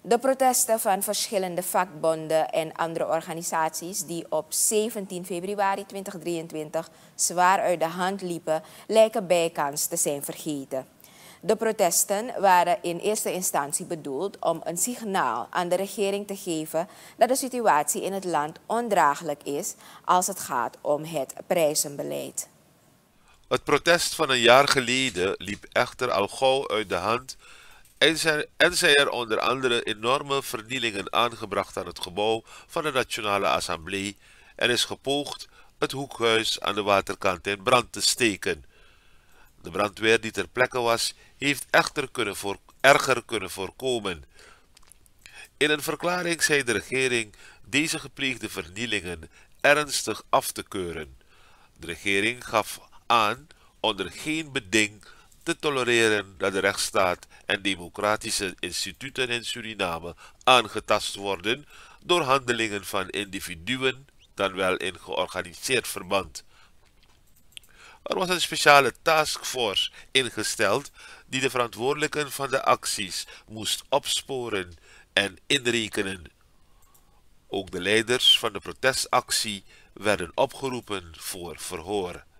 De protesten van verschillende vakbonden en andere organisaties die op 17 februari 2023 zwaar uit de hand liepen, lijken bijkans te zijn vergeten. De protesten waren in eerste instantie bedoeld om een signaal aan de regering te geven dat de situatie in het land ondraaglijk is als het gaat om het prijzenbeleid. Het protest van een jaar geleden liep echter al gauw uit de hand en zijn er onder andere enorme vernielingen aangebracht aan het gebouw van de Nationale Assemblée en is gepoogd het hoekhuis aan de waterkant in brand te steken. De brandweer die ter plekke was, heeft echter erger kunnen voorkomen. In een verklaring zei de regering deze gepleegde vernielingen ernstig af te keuren. De regering gaf aan onder geen beding te tolereren dat de rechtsstaat en democratische instituten in Suriname aangetast worden door handelingen van individuen, dan wel in georganiseerd verband. Er was een speciale taskforce ingesteld die de verantwoordelijken van de acties moest opsporen en inrekenen. Ook de leiders van de protestactie werden opgeroepen voor verhoor.